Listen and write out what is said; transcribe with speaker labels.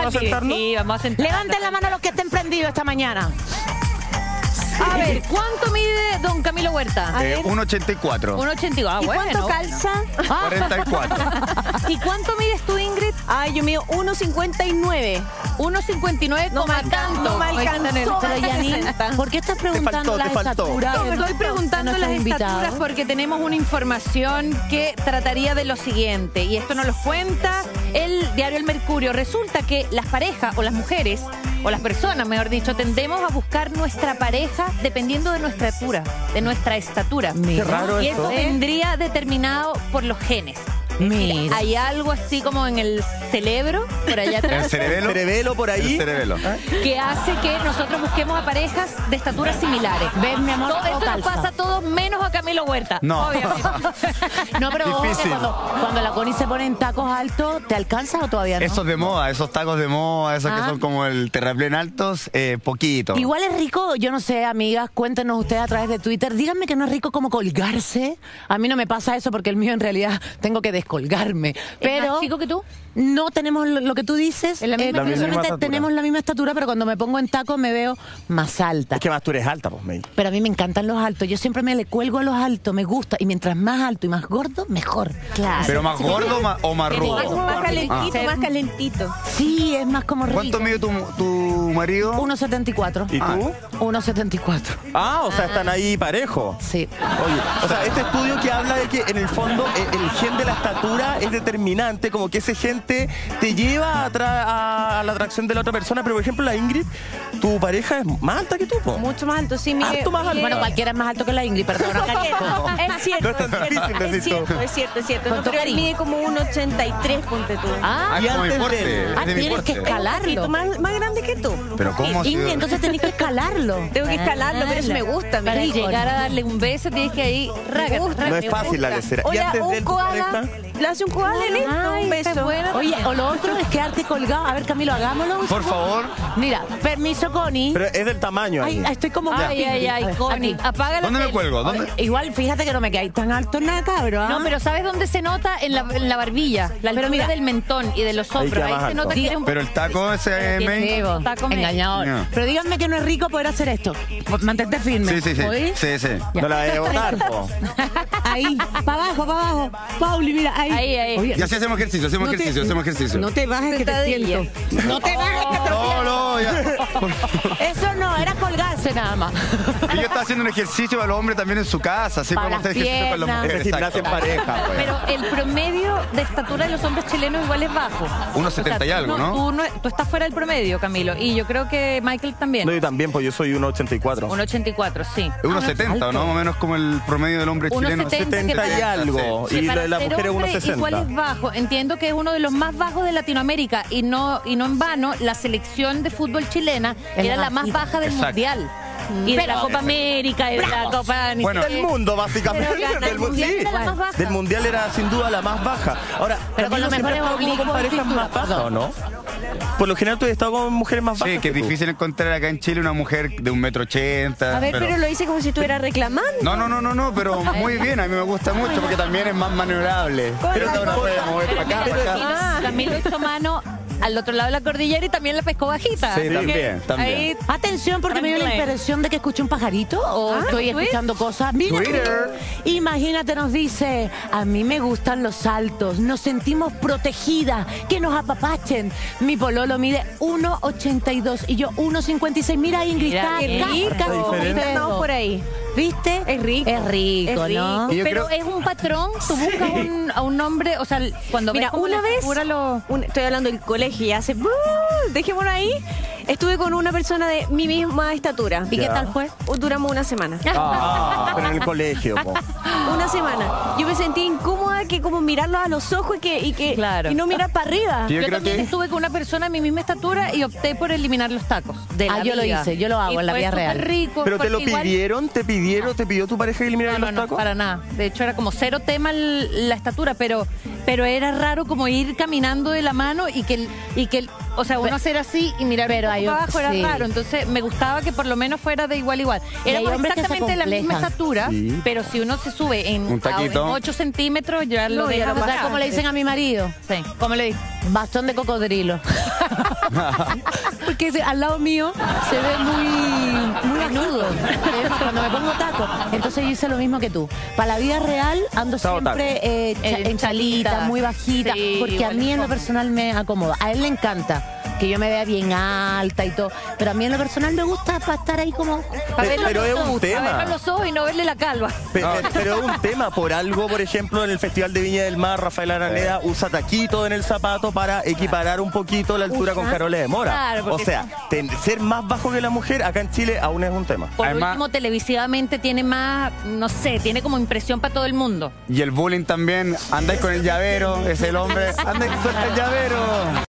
Speaker 1: vamos a sentarnos?
Speaker 2: Sí, vamos a sentarnos.
Speaker 3: Levanten la mano los que estén prendidos esta mañana.
Speaker 2: A ver, ¿cuánto mide don Camilo Huerta?
Speaker 4: 1,84.
Speaker 2: 1,82. Ah,
Speaker 5: ¿Y
Speaker 2: bueno.
Speaker 5: cuánto calza?
Speaker 4: 44.
Speaker 2: ¿Y cuánto mides tú, Ingrid?
Speaker 5: Ay, yo mido 1,59.
Speaker 2: 1,59
Speaker 5: No
Speaker 2: como
Speaker 5: me
Speaker 2: tanto.
Speaker 5: no me alcanzó.
Speaker 3: Pero Janine, ¿por qué estás preguntando las estaturas?
Speaker 2: Estoy preguntando
Speaker 3: de
Speaker 2: las
Speaker 3: nuestros
Speaker 2: estaturas
Speaker 3: invitados?
Speaker 2: porque tenemos una información que trataría de lo siguiente, y esto nos lo cuenta el diario El Mercurio. Resulta que las parejas o las mujeres o las personas, mejor dicho, tendemos a buscar nuestra pareja dependiendo de nuestra altura, de nuestra estatura.
Speaker 3: Mira.
Speaker 1: Qué raro
Speaker 2: Y
Speaker 1: esto.
Speaker 2: eso vendría determinado por los genes.
Speaker 3: Mira.
Speaker 2: Hay algo así como en el cerebro, por allá
Speaker 4: ¿El
Speaker 2: atrás,
Speaker 4: cerebelo?
Speaker 1: Cerebelo por ahí.
Speaker 4: El cerebelo.
Speaker 2: que hace que nosotros busquemos a parejas de estaturas similares.
Speaker 3: ¿Ves, mi amor?
Speaker 2: Todo
Speaker 3: Todo
Speaker 2: eso nos
Speaker 3: calza.
Speaker 2: pasa a todos menos a Camilo Huerta.
Speaker 4: No.
Speaker 2: Obviamente.
Speaker 3: No, pero ojo que
Speaker 4: Difícil.
Speaker 3: cuando la Connie se pone en tacos altos, ¿te alcanza o todavía no?
Speaker 4: Esos de moda, esos tacos de moda, esos que son como el terraplén altos, poquito.
Speaker 3: Igual es rico, yo no sé, amigas, cuéntenos ustedes a través de Twitter. Díganme que no es rico como colgarse. A mí no me pasa eso porque el mío en realidad tengo que descolgarme.
Speaker 2: ¿Es
Speaker 3: Pero
Speaker 2: más chico que tú?
Speaker 3: no tenemos lo que tú dices.
Speaker 2: ¿Es la misma
Speaker 3: curiosamente
Speaker 1: estatura?
Speaker 3: tenemos la misma estatura, pero cuando me pongo en tacos me veo más alta.
Speaker 1: Es que más tú eres alta, pues, May.
Speaker 3: Pero a mí me encantan los altos. Yo siempre me le cuelgo a los altos, me gusta. Y mientras más alto y más gordo, mejor.
Speaker 2: Claro.
Speaker 4: ¿Pero más gordo o más rudo?
Speaker 5: Más calentito, más calentito.
Speaker 3: Sí, es más como rico.
Speaker 4: ¿Cuánto mide tu marido?
Speaker 3: 1,74.
Speaker 1: ¿Y tú?
Speaker 3: 1,74.
Speaker 1: Ah, o sea, están ahí parejos.
Speaker 3: Sí.
Speaker 1: Oye, o sea, este estudio que habla de que en el fondo el gen de la estatura es determinante, como que ese gen te lleva a la atracción de la otra persona, pero por ejemplo la Ingrid, tu pareja es más alta que tú, po.
Speaker 5: Mucho más alto, sí, mide.
Speaker 1: Harto más alto.
Speaker 3: Bueno, cualquiera es más alto que la Ingrid, perdona, cariño.
Speaker 5: Es cierto,
Speaker 1: No es tan difícil decir
Speaker 5: es cierto, es cierto, es cierto. No,
Speaker 3: ¿Cuánto
Speaker 5: pero él
Speaker 3: cariño?
Speaker 5: mide como 1,83, ponte tú.
Speaker 3: Ah,
Speaker 1: Y
Speaker 4: como mi
Speaker 1: antes
Speaker 4: porte,
Speaker 1: de-
Speaker 4: es de mi
Speaker 3: tienes que
Speaker 4: porte.
Speaker 3: escalarlo.
Speaker 5: Más grande que tú.
Speaker 4: Pero ¿cómo ha
Speaker 3: Ingrid,
Speaker 4: sido?
Speaker 3: entonces tenés que escalarlo.
Speaker 5: Tengo que escalarlo, pero eso me gusta.
Speaker 2: Para
Speaker 5: mira.
Speaker 2: llegar a darle un beso tienes que ir raga.
Speaker 1: No es fácil la lecera. Y
Speaker 5: Oye,
Speaker 1: antes de
Speaker 5: un
Speaker 1: él, tu
Speaker 5: koala,
Speaker 1: pareja.
Speaker 5: le hace un koala, listo,
Speaker 2: Ay,
Speaker 5: un
Speaker 2: esa es
Speaker 5: beso.
Speaker 2: buena.
Speaker 3: Oye, o lo otro es quedarte colgado. A ver, Camilo, hagámoslo.
Speaker 4: Por favor.
Speaker 3: Mira, permiso, Connie.
Speaker 1: Pero es del tamaño ahí.
Speaker 3: Ay, estoy como...
Speaker 2: Ay, ay, ay, Connie.
Speaker 3: Aquí.
Speaker 2: Apaga la
Speaker 4: ¿Dónde me
Speaker 2: tele.
Speaker 4: cuelgo? ¿Dónde?
Speaker 3: Igual, fíjate que no me quedáis tan alto nada, cabrón.
Speaker 2: No, pero ¿sabes dónde se nota? En la barbilla, la altura
Speaker 3: mira.
Speaker 2: del mentón y de los
Speaker 1: Ahí
Speaker 2: hombros.
Speaker 1: queda
Speaker 2: Ahí
Speaker 1: más
Speaker 2: se
Speaker 1: alto.
Speaker 2: nota que eres un
Speaker 4: Pero el taco ese
Speaker 2: Qué
Speaker 4: May.
Speaker 2: feo. Taco me-
Speaker 3: Engañador.
Speaker 4: No.
Speaker 3: Pero díganme que no es rico poder hacer esto. Mantente firme.
Speaker 4: Sí, sí, sí.
Speaker 3: ¿Oí?
Speaker 4: Sí, sí.
Speaker 1: No la vayas a botar, po.
Speaker 3: Ahí, para abajo, para abajo. Pauli, mira, ahí.
Speaker 2: Ahí, ahí.
Speaker 3: Oye,
Speaker 4: Y así hacemos ejercicio, hacemos ejercicio.
Speaker 3: no te bajes que te
Speaker 2: Sentadilla.
Speaker 3: siento. No te bajes que te
Speaker 4: No, no, ya.
Speaker 3: Eso no, era colgarse nada más.
Speaker 4: Y yo estaba haciendo un ejercicio para los hombres también en su casa, así
Speaker 3: Para
Speaker 4: como hacer
Speaker 3: las
Speaker 4: ejercicio para las
Speaker 3: piernas.
Speaker 4: mujeres.
Speaker 1: Ese gimnasio en
Speaker 4: exacto.
Speaker 1: pareja, pues.
Speaker 2: Pero el promedio de estatura de los hombres chilenos igual es bajo.
Speaker 4: 1,70 y algo, ¿no?
Speaker 2: Tú estás fuera del promedio, Camilo. Y yo creo que Michael también.
Speaker 1: No, yo también, pues yo soy 1,84.
Speaker 2: 1,84, sí.
Speaker 4: 1,70, ¿no? Más o menos como el promedio del hombre chileno.
Speaker 2: 1,70,
Speaker 1: 70 y algo.
Speaker 2: Que
Speaker 1: Y
Speaker 2: para
Speaker 1: lo de la
Speaker 2: ser
Speaker 1: mujer es
Speaker 2: hombre
Speaker 1: 1,60.
Speaker 2: igual es bajo. Entiendo que es uno de los más bajos de Latinoamérica y no en vano la selección de fútbol chilena
Speaker 3: Es
Speaker 2: era
Speaker 3: la
Speaker 2: la más
Speaker 3: bajita.
Speaker 2: baja del
Speaker 4: Exacto.
Speaker 2: mundial. Y de la Copa América, y de la Copa...
Speaker 4: Bueno.
Speaker 1: Del mundo, básicamente.
Speaker 2: Pero la del mundial
Speaker 1: sí.
Speaker 2: era la más baja.
Speaker 1: Del mundial era sin duda la más baja. Ahora,
Speaker 3: Pero con
Speaker 1: Camilo,
Speaker 3: lo mejor
Speaker 1: ¿siempre
Speaker 3: es
Speaker 1: has estado
Speaker 3: oblicuo
Speaker 1: con parejas
Speaker 3: y cintura,
Speaker 1: más bajas,
Speaker 3: perdón.
Speaker 1: ¿o no? Por lo general tú has estado con mujeres más bajas.
Speaker 4: Sí, que es
Speaker 1: tú.
Speaker 4: difícil encontrar acá en Chile una mujer de 1,80 m.
Speaker 5: A ver, pero lo hice como si estuviera reclamando.
Speaker 4: No, pero muy bien, a mí me gusta mucho porque también es más maniobrable. Pero te puede mover para acá, para acá.
Speaker 2: Camilo hizo mano al otro lado de la cordillera y también la pescó bajita.
Speaker 4: Sí,
Speaker 2: Así
Speaker 4: también,
Speaker 2: que
Speaker 4: también.
Speaker 2: ahí-
Speaker 3: Atención, porque me dio la
Speaker 2: Tranquila.
Speaker 3: impresión de que escuché un pajarito o estoy
Speaker 2: ¿Twitter?
Speaker 3: escuchando cosas. Mira,
Speaker 4: Twitter.
Speaker 3: imagínate, nos dice, a mí me gustan los altos, nos sentimos protegidas, que nos apapachen. Mi pololo mide 1,82 y yo 1,56. Mira, Ingrid,
Speaker 2: Mira, qué
Speaker 3: está
Speaker 2: rico.
Speaker 3: acá,
Speaker 1: diferente.
Speaker 5: Andamos por ahí.
Speaker 3: ¿Viste?
Speaker 5: Es rico.
Speaker 3: Es rico,
Speaker 5: Es rico.
Speaker 3: ¿no?
Speaker 4: Y yo
Speaker 2: Pero
Speaker 4: creo-
Speaker 2: es un patrón, tú buscas a un hombre, o sea, cuando
Speaker 5: Mira,
Speaker 2: ves como
Speaker 5: una
Speaker 2: la
Speaker 5: vez,
Speaker 2: figura lo...
Speaker 5: estoy hablando del colegio y hace... Dejémoslo ahí. Estuve con una persona de mi misma estatura.
Speaker 2: ¿Y qué
Speaker 1: Ya.
Speaker 2: tal fue?
Speaker 5: Duramos una semana.
Speaker 1: Ah, pero en el colegio, po.
Speaker 5: Una semana. Yo me sentí incómoda que como mirarlo a los ojos
Speaker 2: Claro.
Speaker 5: y no mirar para arriba.
Speaker 4: Yo
Speaker 2: Yo
Speaker 4: creo
Speaker 2: también
Speaker 4: que-
Speaker 2: estuve con una persona de mi misma estatura y opté por eliminar los tacos de la
Speaker 3: Ah, yo lo
Speaker 2: vida.
Speaker 3: hice, yo lo hago
Speaker 2: Y
Speaker 3: en la
Speaker 2: fue
Speaker 3: vida
Speaker 2: súper
Speaker 3: real.
Speaker 2: rico.
Speaker 1: ¿Pero te lo
Speaker 2: porque igual-
Speaker 1: pidieron? ¿Te pidió tu pareja que eliminara
Speaker 2: No,
Speaker 1: los
Speaker 2: no,
Speaker 1: tacos?
Speaker 2: para nada. De hecho, era como cero tema la estatura, pero pero era raro como ir caminando de la mano y que o sea, uno hacer así y mirar
Speaker 3: pero
Speaker 2: un poco para abajo era raro. Entonces me gustaba que por lo menos fuera de igual a igual. Éramos exactamente de la misma estatura, pero si uno se sube en 8 centímetros, ya lo deja
Speaker 3: ¿Sabes
Speaker 2: bajar.
Speaker 3: cómo le dicen a mi marido?
Speaker 2: Sí, ¿cómo le dicen?
Speaker 3: Bastón de cocodrilo. Porque al lado mío se ve muy agudo cuando me pongo taco. Entonces yo hice lo mismo que tú. Para la vida real ando siempre en chalita, muy bajita,
Speaker 2: sí,
Speaker 3: porque a mí en lo personal me acomoda. A él le encanta que yo me vea bien alta y todo, pero a mí en lo personal me gusta para estar ahí como...
Speaker 1: Pero es un tema.
Speaker 2: Para verlo los ojos y no verle la calva.
Speaker 1: Pero es un tema. Por algo, por ejemplo, en el Festival de Viña del Mar, Rafael Araneda usa taquito en el zapato para equiparar un poquito la altura con Carola de Mora.
Speaker 2: Claro,
Speaker 1: o sea, ser más bajo que la mujer acá en Chile aún es un tema.
Speaker 2: Por
Speaker 4: Además,
Speaker 2: último, televisivamente tiene más, no sé, tiene como impresión para todo el mundo.
Speaker 4: Y el bullying también. Andáis con el llavero, es el hombre. Andáis con el llavero.